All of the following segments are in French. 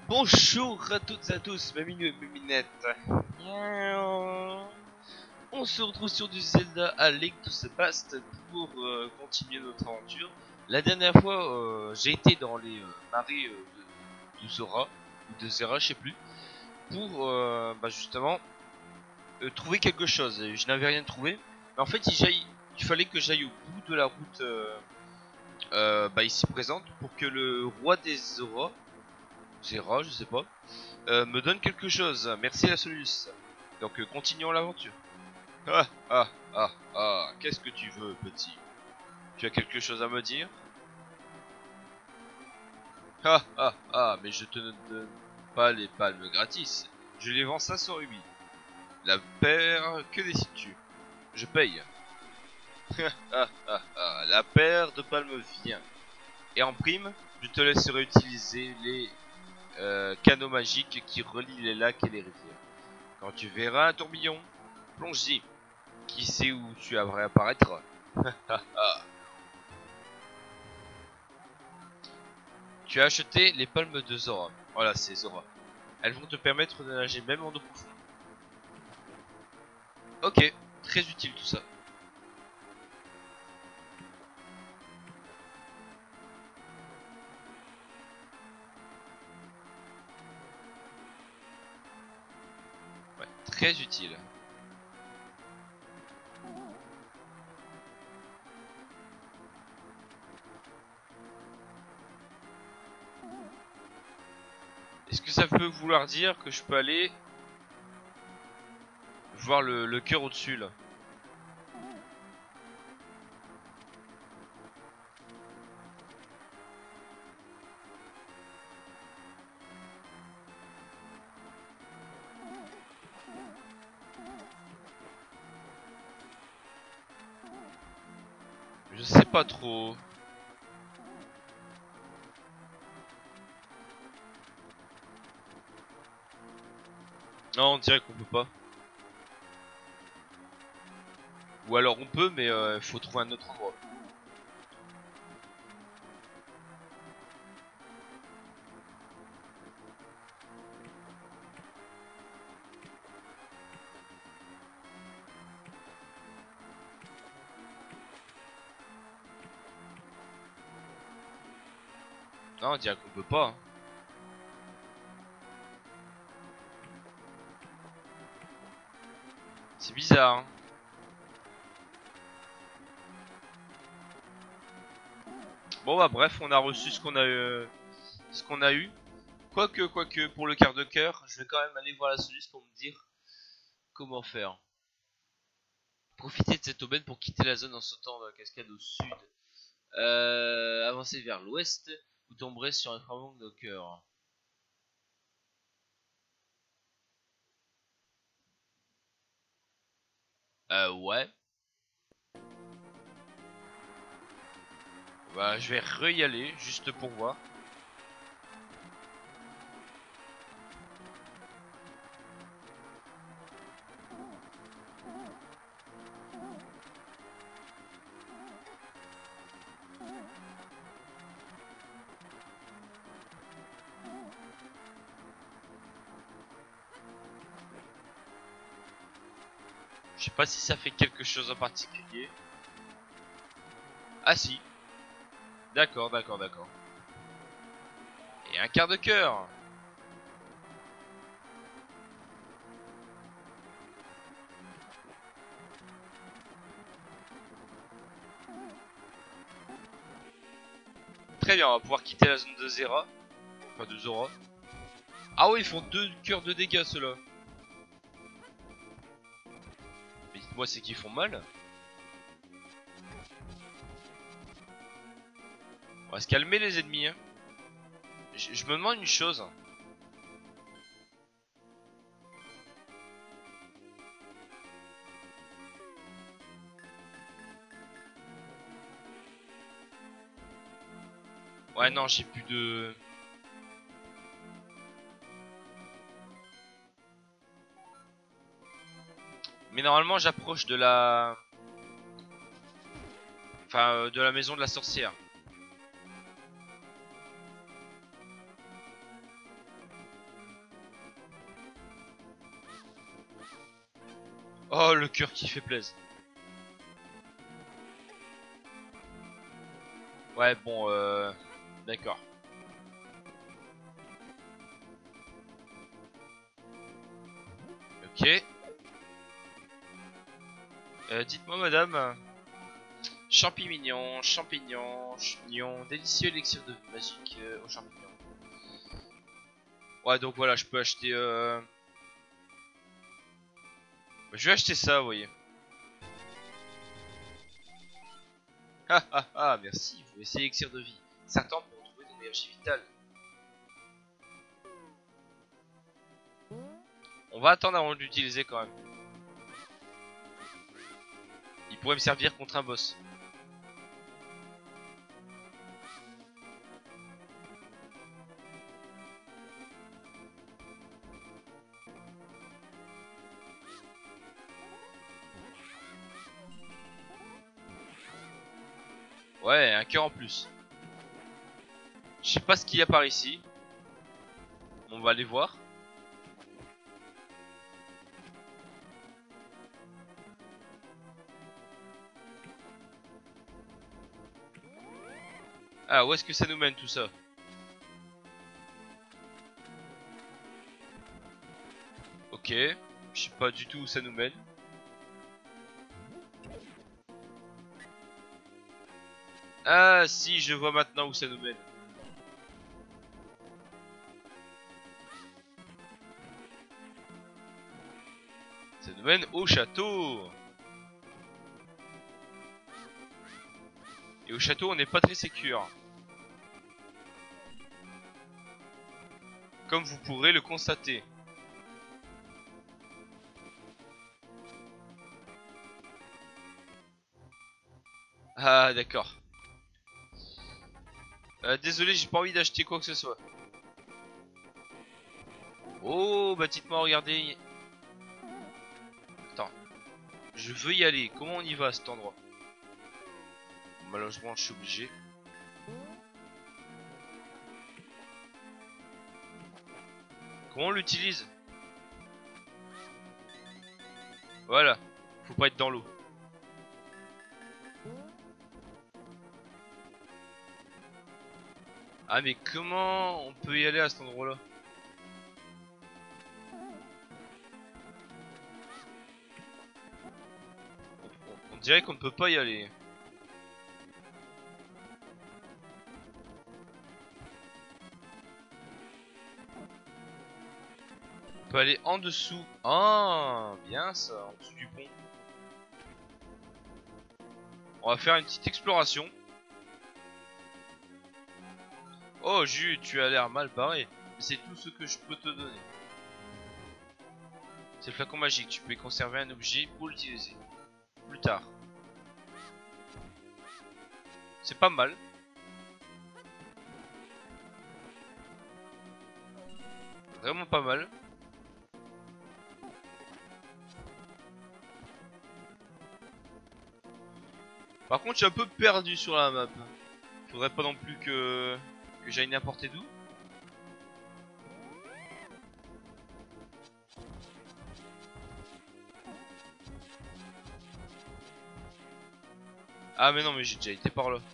Bonjour à toutes et à tous, mes minous et mes minettes. On se retrouve sur du Zelda à Link to the Past pour continuer notre aventure. La dernière fois, j'ai été dans les marais de Zora, ou de Zera, je sais plus, pour justement trouver quelque chose. Et je n'avais rien trouvé, mais en fait il fallait que j'aille au bout de la route ici présente pour que le roi des Zora, Zera, je sais pas, me donne quelque chose. Merci la Solus. Donc continuons l'aventure. Ah ah ah ah, qu'est-ce que tu veux, petit? Tu as quelque chose à me dire? Ah ah ah, mais je te donne pas les palmes gratis. Je les vends 500 rubis. La paire, que décides-tu? Je paye. Ah ah ah, la paire de palmes vient. Et en prime, je te laisserai utiliser les canaux magiques qui relient les lacs et les rivières. Quand tu verras un tourbillon, plonge-y. Qui sait où tu aimerais apparaître? Tu as acheté les palmes de Zora. Voilà, c'est Zora. Elles vont te permettre de nager même en eau profonde. Ok, très utile tout ça. Ouais, très utile. Est-ce que ça peut vouloir dire que je peux aller voir le cœur au-dessus là? Je sais pas trop. Non, on dirait qu'on peut pas. Ou alors on peut, mais faut trouver un autre endroit. Non, on dirait qu'on peut pas. Hein. C'est bizarre. Hein. Bon bah bref, on a reçu ce qu'on a eu. Quoique, pour le quart de cœur, je vais quand même aller voir la solution pour me dire comment faire. Profitez de cette aubaine pour quitter la zone en sautant dans la cascade au sud. Avancez vers l'ouest, vous tomberez sur un fragment de cœur. Ouais. Bah, je vais re-y aller, juste pour voir. Je sais pas si ça fait quelque chose en particulier. Ah si. D'accord, d'accord, d'accord. Et un quart de cœur. Très bien, on va pouvoir quitter la zone de Zera. Enfin de Zora. Ah oui, ils font 2 cœurs de dégâts ceux-là. Mais dites-moi, c'est qu'ils font mal. On va se calmer les ennemis. Hein. Je me demande une chose. Ouais non, j'ai plus de... Mais normalement j'approche de la... Enfin de la maison de la sorcière. Oh, le cœur qui fait plaisir. Ouais, bon, d'accord. Ok. Dites-moi, madame. Champignons, champignons, champignons, délicieux élixir de vie magique aux champignons. Ouais, donc voilà, je peux acheter. Je vais acheter ça, vous voyez. Ah ah ah, merci. Vous essayez élixir de vie. Certains pour trouver de l'énergie vitale. On va attendre avant de l'utiliser quand même. Il pourrait me servir contre un boss. Ouais, un cœur en plus. Je sais pas ce qu'il y a par ici. On va aller voir. Ah, où est-ce que ça nous mène tout ça? Ok, je sais pas du tout où ça nous mène. Ah si, je vois maintenant où ça nous mène. Ça nous mène au château. Et au château, on n'est pas très sécure. Comme vous pourrez le constater. Ah d'accord. Désolé, j'ai pas envie d'acheter quoi que ce soit. Oh, bah dites-moi, regardez. Attends. Je veux y aller. Comment on y va à cet endroit? Malheureusement, je suis obligé. Comment on l'utilise? Voilà. Faut pas être dans l'eau. Ah mais comment on peut y aller à cet endroit-là? On dirait qu'on ne peut pas y aller. On peut aller en dessous. Ah, bien ça, en dessous du pont. On va faire une petite exploration. Oh Jules, tu as l'air mal barré. Mais c'est tout ce que je peux te donner. C'est le flacon magique, tu peux y conserver un objet pour l'utiliser. Plus tard. C'est pas mal. Vraiment pas mal. Par contre, je suis un peu perdu sur la map. Faudrait pas non plus que j'aille n'importe d'où. Ah mais non, mais j'ai déjà été par là.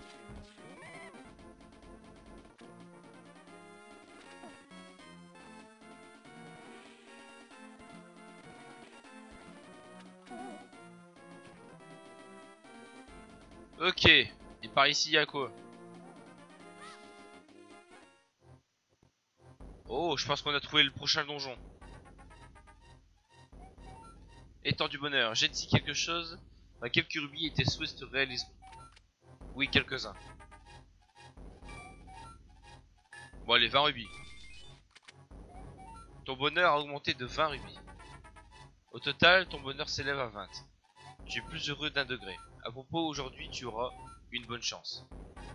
Ok. Et par ici, il y a quoi? Oh, je pense qu'on a trouvé le prochain donjon. Étang du bonheur. J'ai dit quelque chose? Quelques rubis et tes souhaits se réaliseront. Oui, quelques-uns. Bon, allez, 20 rubis. Ton bonheur a augmenté de 20 rubis. Au total, ton bonheur s'élève à 20. Tu es plus heureux d'un degré. À propos, aujourd'hui, tu auras une bonne chance.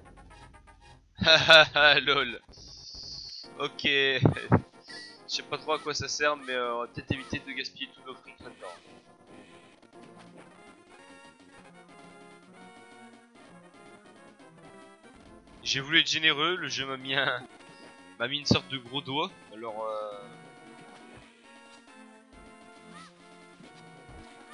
Hahaha, lol. Ok. Je sais pas trop à quoi ça sert, mais on va peut-être éviter de gaspiller tous nos fric là-dedans. J'ai voulu être généreux, le jeu m'a mis une sorte de gros doigt. Alors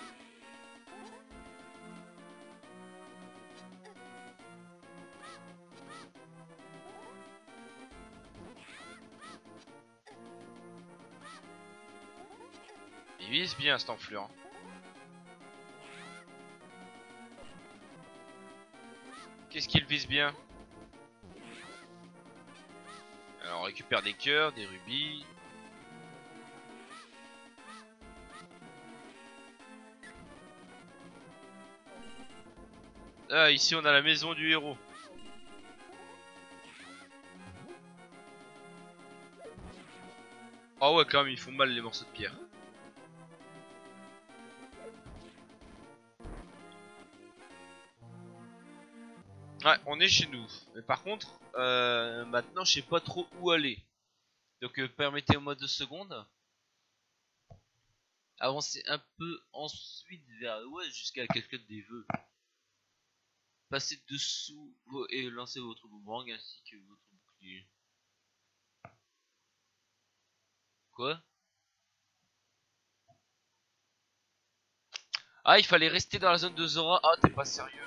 Il vise bien cet enflure. Hein. Qu'est-ce qu'il vise bien? Alors on récupère des cœurs, des rubis. Ah, ici on a la maison du héros. Ah ouais, quand même, ils font mal les morceaux de pierre. Ouais, on est chez nous. Mais par contre, maintenant je sais pas trop où aller. Donc permettez-moi 2 secondes. Avancez un peu ensuite vers l'ouest jusqu'à la cascade des vœux. Passez dessous et lancez votre boomerang ainsi que votre bouclier. Quoi? Ah, il fallait rester dans la zone de Zora. Ah, t'es pas sérieux.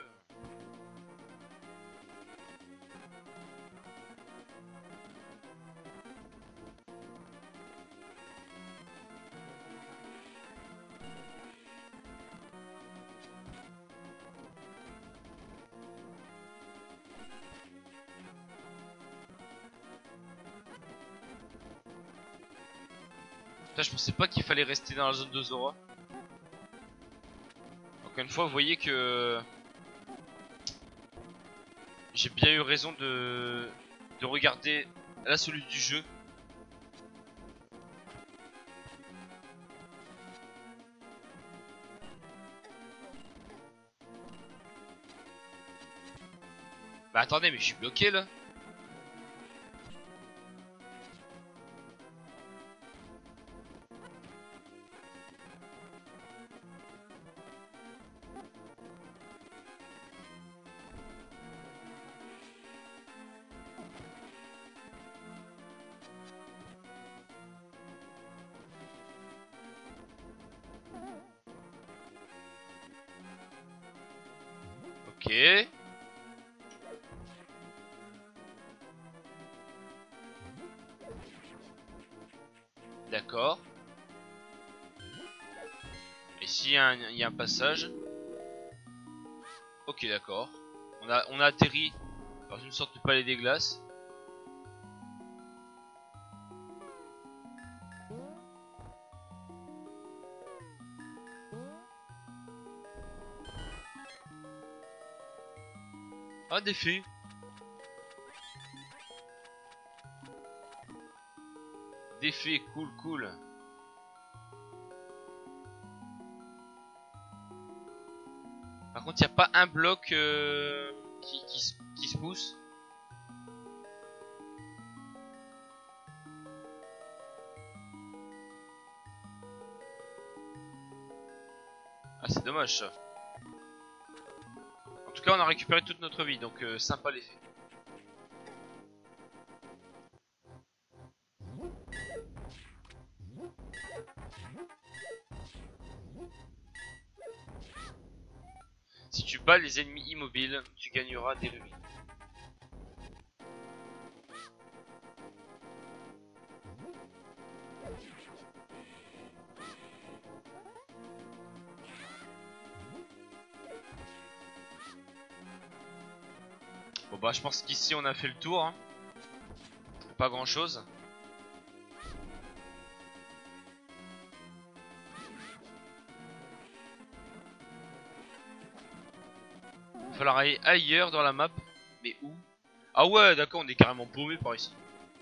Putain, je pensais pas qu'il fallait rester dans la zone de Zora. Encore une fois, vous voyez que j'ai bien eu raison de regarder la solution du jeu. Bah attendez, mais je suis bloqué là. Ok. D'accord. Ici, il y a un passage. Ok, d'accord. On a atterri dans une sorte de palais des glaces. Ah, des fées. Des fées, cool, cool. Par contre, il n'y a pas un bloc qui se pousse. Ah, c'est dommage ça. En tout cas, on a récupéré toute notre vie, donc sympa l'effet. Si tu bats les ennemis immobiles, tu gagneras des rubis. Bon bah je pense qu'ici on a fait le tour. Hein. Pas grand chose. Il va falloir aller ailleurs dans la map. Mais où? Ah ouais d'accord, on est carrément paumé par ici.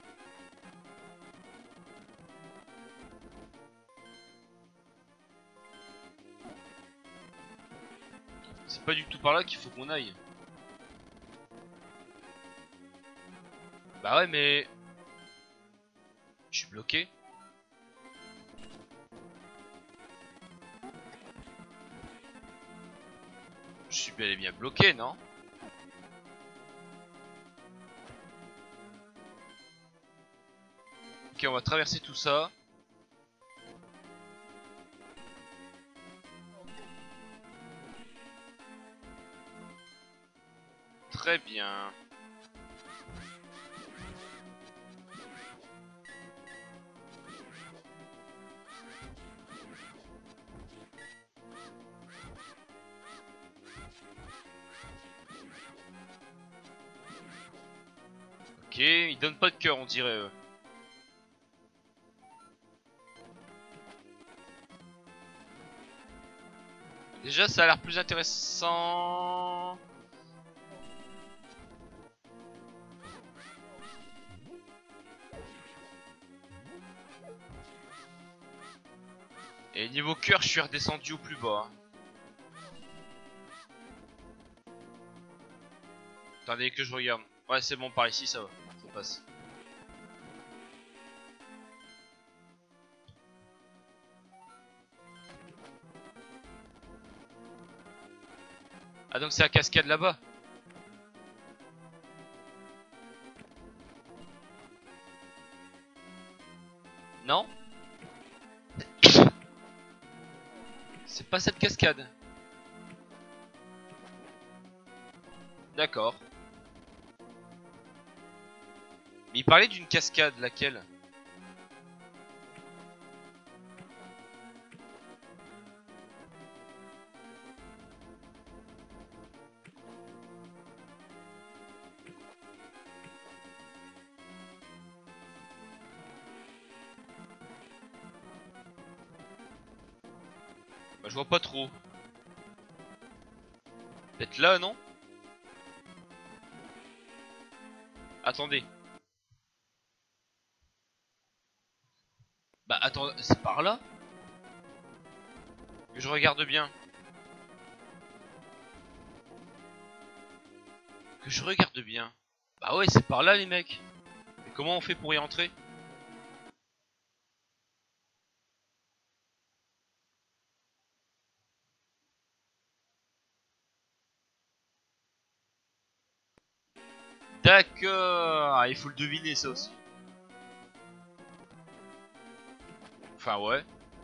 C'est pas du tout par là qu'il faut qu'on aille. Bah ouais mais... Je suis bloqué. Je suis bel et bien bloqué, non? Ok, on va traverser tout ça. Très bien. Ok, ils donnent pas de cœur, on dirait. Déjà, ça a l'air plus intéressant. Et niveau cœur, je suis redescendu au plus bas. Attendez que je regarde. Ouais, c'est bon, par ici, ça va. Ça passe. Ah, donc c'est la cascade là-bas. Non? C'est pas cette cascade. D'accord. Mais il parlait d'une cascade, laquelle? Bah, je vois pas trop. Peut-être là, non? Attendez. Bah, attends, c'est par là? Que je regarde bien. Que je regarde bien. Bah ouais, c'est par là, les mecs. Et comment on fait pour y entrer? D'accord. Ah, il faut le deviner, ça aussi. Enfin, ouais.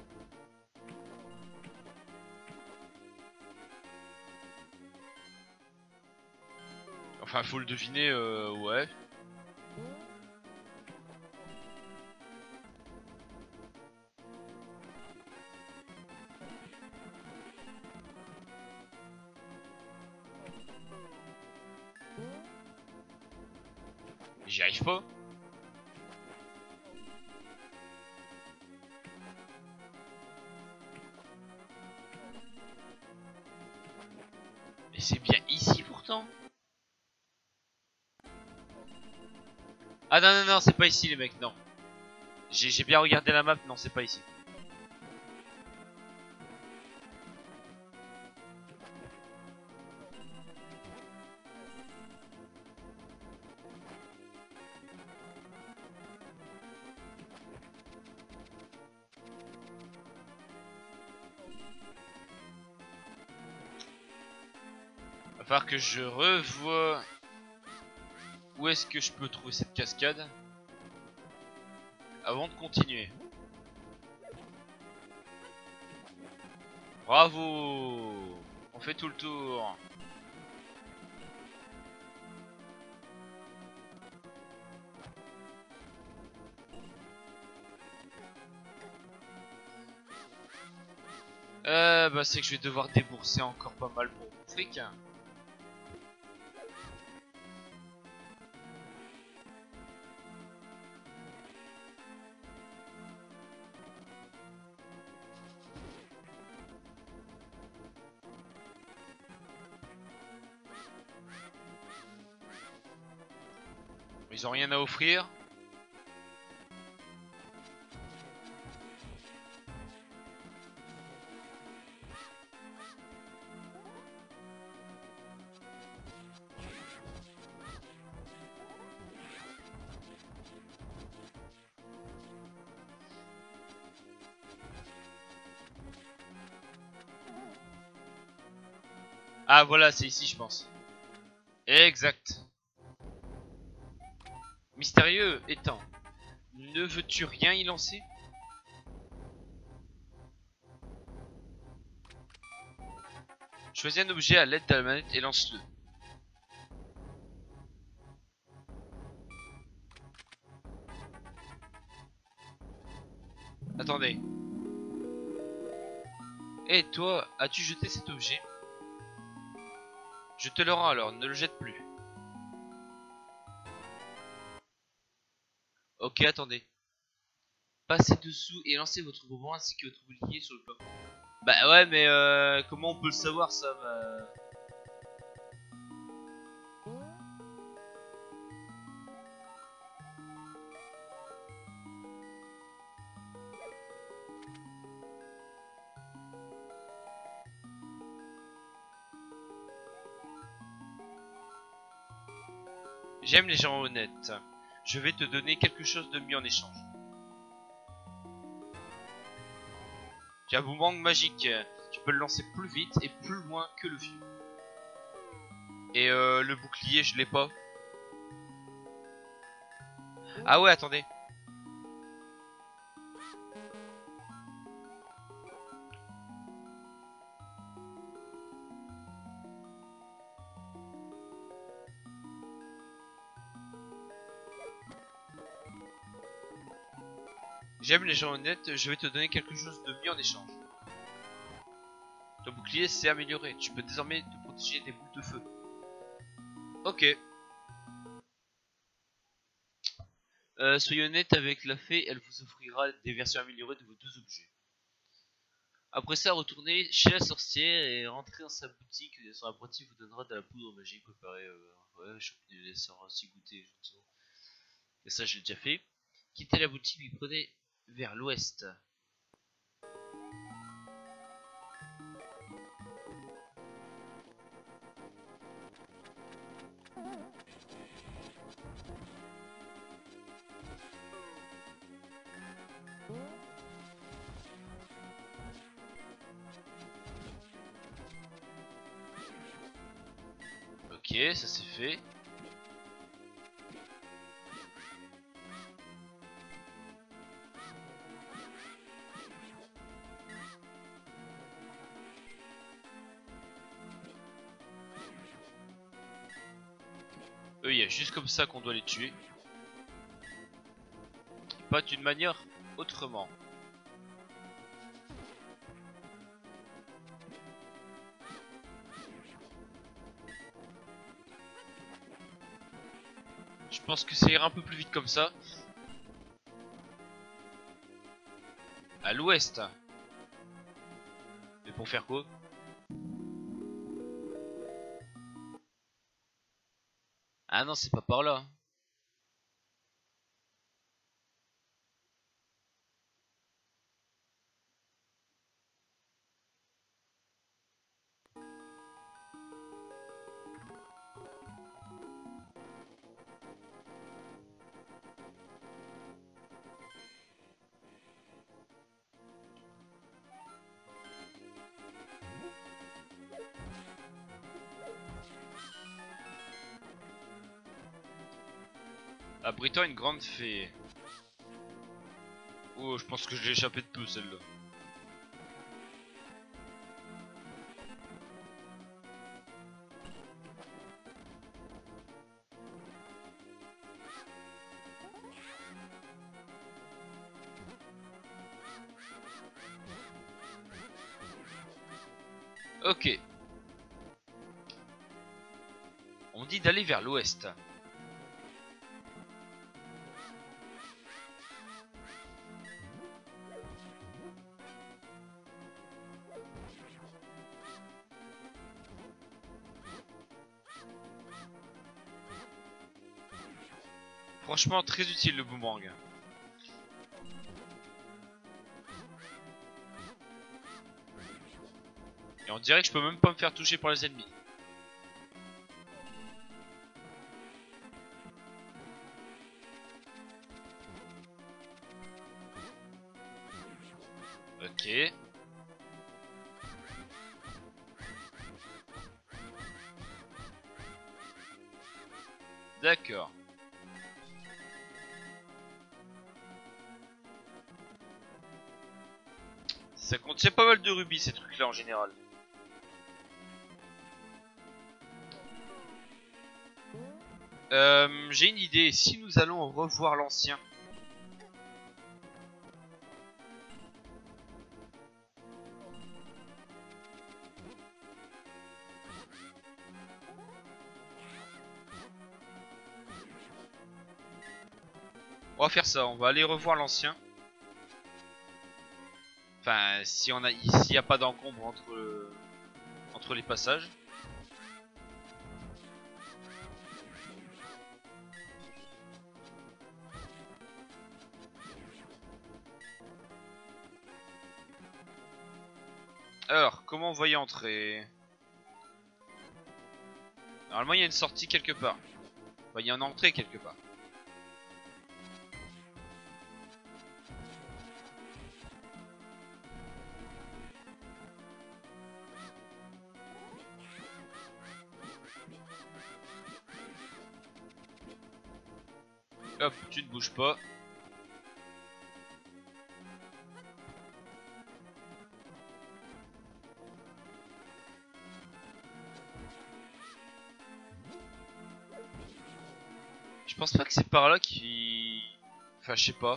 Enfin, faut le deviner, ouais. J'y arrive pas. Mais c'est bien ici, pourtant. Ah non, non, non, c'est pas ici, les mecs, non. J'ai bien regardé la map, non, c'est pas ici. Va falloir que je revoie où est-ce que je peux trouver cette cascade avant de continuer. Bravo! On fait tout le tour. Bah c'est que je vais devoir débourser encore pas mal pour mon fric. Ils ont rien à offrir. Ah voilà, c'est ici je pense. Exact. Mystérieux étant, ne veux-tu rien y lancer? Choisis un objet à l'aide de la manette et lance-le. Attendez. Et toi, as-tu jeté cet objet? Je te le rends alors, ne le jette plus. Ok, attendez. Passez dessous et lancez votre boomerang ainsi que votre bouclier sur le plafond. Bah ouais, mais comment on peut le savoir ça bah... J'aime les gens honnêtes. Je vais te donner quelque chose de mieux en échange. J'ai un boomerang magique. Tu peux le lancer plus vite et plus loin que le vieux. Et le bouclier, je l'ai pas. Ah ouais, attendez. J'aime les gens honnêtes, je vais te donner quelque chose de mieux en échange. Ton bouclier s'est amélioré, tu peux désormais te protéger des boules de feu. Ok. Soyez honnête avec la fée, elle vous offrira des versions améliorées de vos deux objets. Après ça, retournez chez la sorcière et rentrez dans sa boutique. Son apprenti vous donnera de la poudre magique préparée. Ouais, je peux les laisser aussi goûter. Et ça, j'ai déjà fait. Quittez la boutique et prenez vers l'ouest. Ok, ça c'est fait. Il y a juste comme ça qu'on doit les tuer. Pas d'une manière autrement. Je pense que ça ira un peu plus vite comme ça. À l'ouest. Mais pour faire quoi? Ah non, c'est pas par là. Abritant une grande fée. Oh, je pense que je l'ai échappé de peu celle-là. Ok. On dit d'aller vers l'ouest. Franchement, très utile le boomerang. Et on dirait que je peux même pas me faire toucher par les ennemis. Ok. D'accord. Ça contient pas mal de rubis ces trucs là en général. J'ai une idée, si nous allons revoir l'ancien. On va faire ça, on va aller revoir l'ancien. Enfin, si on a, s'il n'y a pas d'encombre entre les passages. Alors, comment on va y entrer? Normalement, il y a une sortie quelque part. Enfin, il y a une entrée quelque part. Hop, tu ne bouges pas. Je pense pas que c'est par là qui... Enfin, je sais pas.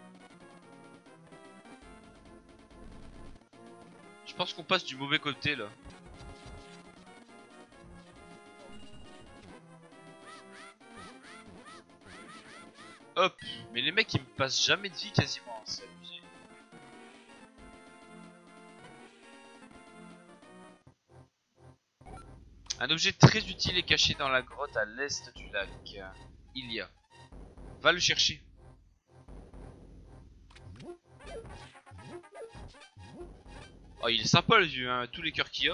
Je pense qu'on passe du mauvais côté là. Hop, mais les mecs ils me passent jamais de vie quasiment, c'est abusé. Un objet très utile est caché dans la grotte à l'est du lac. Il y a. Va le chercher. Oh, il est sympa le vieux, hein, tous les cœurs qu'il y a.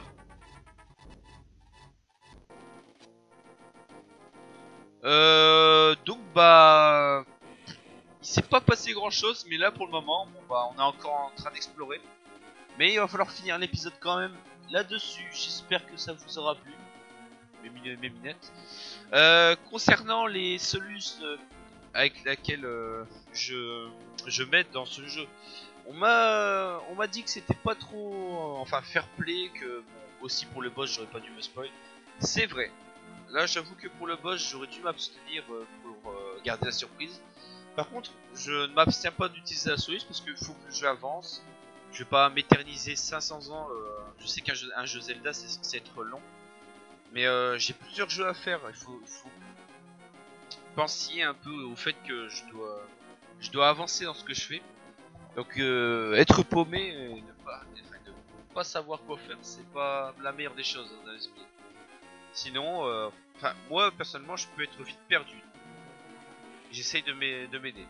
Donc bah... Il s'est pas passé grand chose, mais là pour le moment, bon, bah, on est encore en train d'explorer. Mais il va falloir finir l'épisode quand même là-dessus. J'espère que ça vous aura plu, mes minettes. Concernant les solutions avec laquelle je m'aide dans ce jeu, on m'a dit que c'était pas trop, enfin fair play, que bon, aussi pour le boss j'aurais pas dû me spoil. C'est vrai. Là j'avoue que pour le boss j'aurais dû m'abstenir pour garder la surprise. Par contre, je ne m'abstiens pas d'utiliser la solution parce qu'il faut que je avance. Je vais pas m'éterniser 500 ans. Je sais qu'un jeu Zelda c'est censé être long, mais j'ai plusieurs jeux à faire. Il faut penser un peu au fait que je dois avancer dans ce que je fais. Donc être paumé et ne pas savoir quoi faire, c'est pas la meilleure des choses dans l'esprit. Sinon, enfin moi personnellement, je peux être vite perdu. J'essaye de m'aider.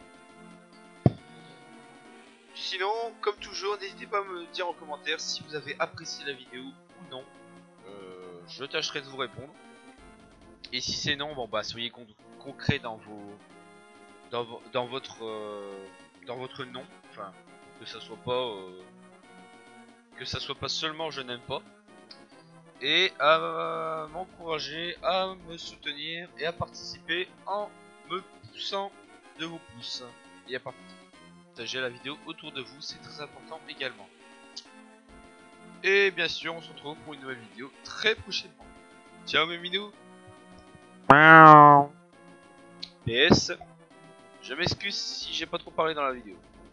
Sinon, comme toujours, n'hésitez pas à me dire en commentaire si vous avez apprécié la vidéo ou non. Je tâcherai de vous répondre. Et si c'est non, bon bah soyez concret dans dans votre nom. Enfin, que ça soit pas seulement je n'aime pas. Et à m'encourager, à me soutenir et à participer en me poussant de vos pouces. Et à partager la vidéo autour de vous, c'est très important également. Et bien sûr, on se retrouve pour une nouvelle vidéo très prochainement. Ciao mes minous. PS, je m'excuse si j'ai pas trop parlé dans la vidéo.